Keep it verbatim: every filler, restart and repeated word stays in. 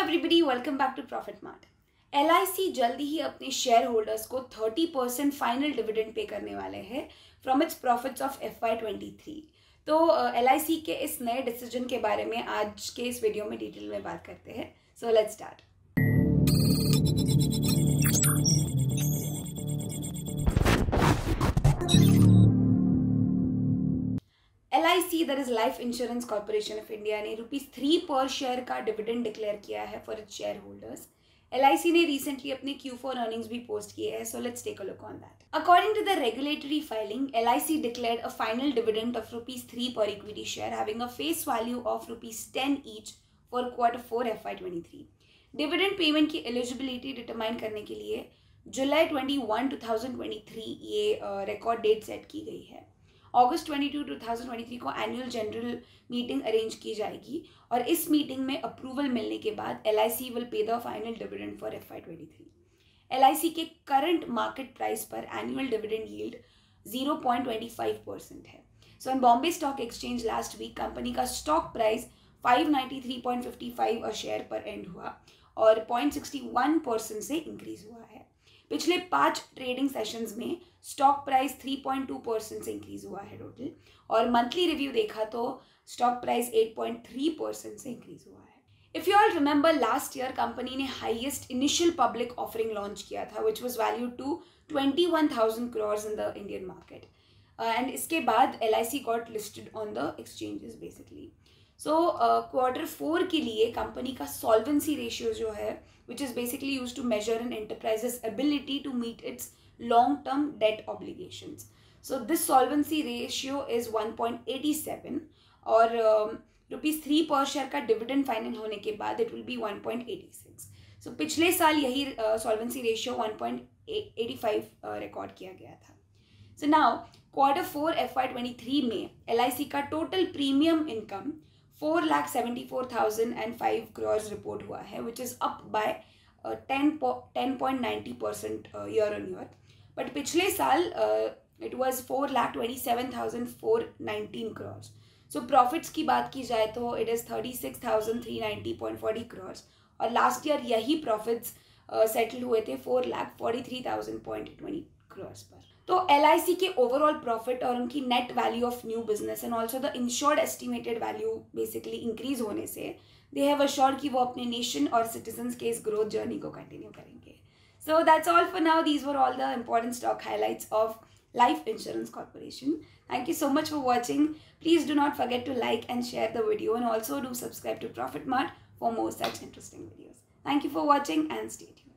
Everybody, welcome back to profit mart. L I C जल्दी ही अपने शेयर होल्डर्स को thirty percent final dividend pay करने वाले हैं from its profits of F Y twenty three. तो एल आई सी के इस नए डिसीजन के बारे में आज के इस वीडियो में डिटेल में बात करते हैं। So let's start. L I C that is life insurance corporation of India ने रुपीज थ्री पर शेयर का डिविडेंड डिक्लेयर किया है for its share holders. L I C ने रिसेंटली अपने क्यू फोर अर्निंग्स भी पोस्ट किए हैं, so let's take a look on that. According to the regulatory filing, L I C declared a final dividend of rupees three per equity share having a face value of rupees ten each for quarter four F Y twenty-three. Dividend payment की eligibility determine करने के लिए जुलाई twenty one two thousand twenty three ये record date set की गई है। अगस्त twenty two two thousand twenty three को एनुअल जनरल मीटिंग अरेंज की जाएगी और इस मीटिंग में अप्रूवल मिलने के बाद L I C will pay the final dividend for F Y twenty three. L I C के करंट मार्केट प्राइस पर annual dividend yield zero point two five percent है। So on Bombay stock exchange last week company का stock price five ninety three point fifty five a share पर end हुआ और zero point six one percent से increase हुआ है। पिछले पांच ट्रेडिंग सेशंस में stock price three point two percent से इंक्रीज हुआ है टोटल, और मंथली रिव्यू देखा तो stock price eight point three percent से इंक्रीज हुआ है। If you all remember, last year company ने highest initial public offering launch किया था which was valued to twenty one thousand crore in the Indian market, and इसके बाद L I C got listed on the exchanges basically. So quarter four के लिए company का solvency ratio जो है which is basically used to measure an enterprise's ability to meet its long-term debt obligations. So this solvency ratio is one point eight seven और rupees three पर share का dividend final होने के बाद it will be one point eight six. So पिछले साल यही solvency ratio one point eight five record किया गया था। So now quarter four F Y twenty three में एल आई सी का total premium income four lakh seventy four thousand and five crore report हुआ है which is up by ten point ninety percent year on year. But पिछले साल it was four lakh twenty seven thousand four nineteen crore. So profits की बात की जाए तो it is thirty six thousand three ninety point forty crore, और last year यही profits settle हुए थे four lakh forty three thousand point twenty crore पर। तो एल आई सी के ओवरऑल प्रॉफिट और उनकी net value of new business and also the insured estimated value basically increase होने से दे हैव अश्योर्ड कि वो अपने नेशन और सिटीजन्स के इस ग्रोथ जर्नी को कंटिन्यू करेंगे। So that's all for now. These were all the important stock highlights of life insurance corporation. Thank you so much for watching. Please do not forget to like and share the video, and also do subscribe to Profit Mart for more such interesting videos. Thank you for watching and stay tuned.